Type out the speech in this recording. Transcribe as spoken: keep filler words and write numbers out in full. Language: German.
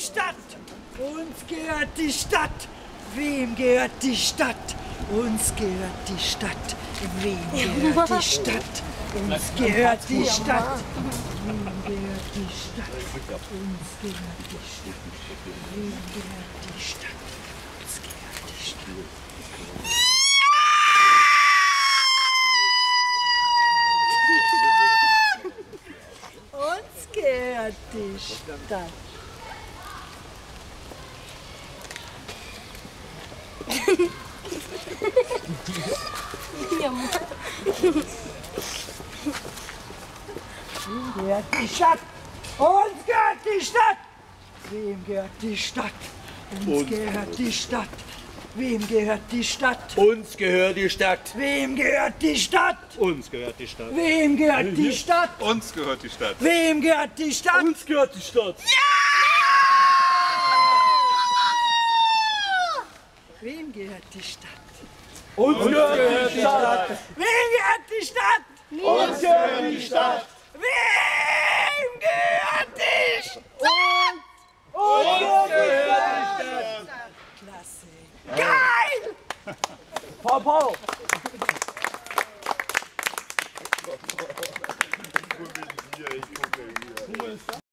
Stadt? Uns gehört die Stadt. Wem gehört die Stadt? Uns gehört die Stadt. Wem gehört die Stadt? Uns gehört die Stadt. Wem gehört die Stadt? Uns gehört die Stadt. Wem gehört die Stadt? Uns gehört die Stadt. Uns gehört die Stadt. Wem gehört die Stadt? Uns gehört die Stadt. Wem gehört die Stadt? Uns gehört die Stadt. Wem gehört die Stadt? Uns gehört die Stadt. Wem gehört die Stadt? Uns gehört die Stadt. Wem gehört die Stadt? Uns gehört die Stadt. Wem gehört die Stadt? Uns gehört die Stadt. Wem gehört die Stadt? Uns gehört die Stadt. Wem gehört die Stadt? Uns gehört die Stadt. Wem gehört die Stadt? Uns gehört die Stadt. Klasse. Geil! Paul, Paul.